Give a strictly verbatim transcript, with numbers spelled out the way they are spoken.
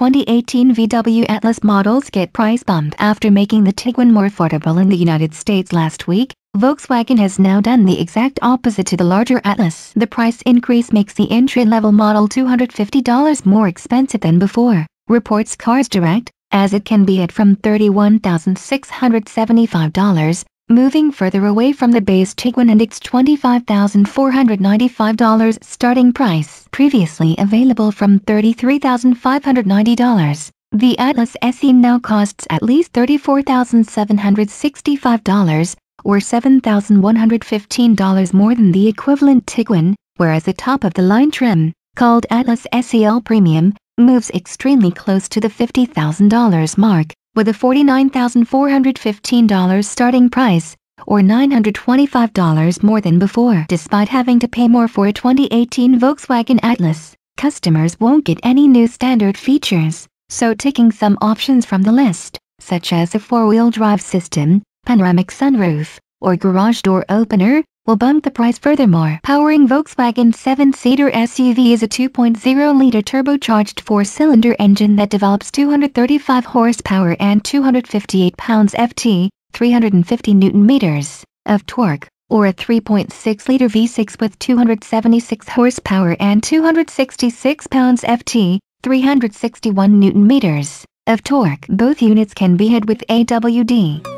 twenty eighteen V W Atlas models get price bumped after making the Tiguan more affordable in the United States last week. Volkswagen has now done the exact opposite to the larger Atlas. The price increase makes the entry-level model two hundred fifty dollars more expensive than before, reports Cars Direct, as it can be at from thirty-one thousand six hundred seventy-five dollars, moving further away from the base Tiguan and its twenty-five thousand four hundred ninety-five dollars starting price, previously available from thirty-three thousand five hundred ninety dollars. The Atlas S E now costs at least thirty-four thousand seven hundred sixty-five dollars, or seven thousand one hundred fifteen dollars more than the equivalent Tiguan, whereas the top-of-the-line trim, called Atlas S E L Premium, moves extremely close to the fifty thousand dollars mark, with a forty-nine thousand four hundred fifteen dollars starting price, or nine hundred twenty-five dollars more than before. Despite having to pay more for a twenty eighteen Volkswagen Atlas, customers won't get any new standard features, so ticking some options from the list, such as a four-wheel drive system, panoramic sunroof, or garage door opener, will bump the price furthermore. Powering Volkswagen's seven-seater S U V is a two point oh liter turbocharged four-cylinder engine that develops two hundred thirty-five horsepower and two hundred fifty-eight pounds-feet, three hundred fifty newton meters, of torque, or a three point six liter V six with two hundred seventy-six horsepower and two hundred sixty-six pounds-feet, three hundred sixty-one newton meters, of torque. Both units can be hit with A W D.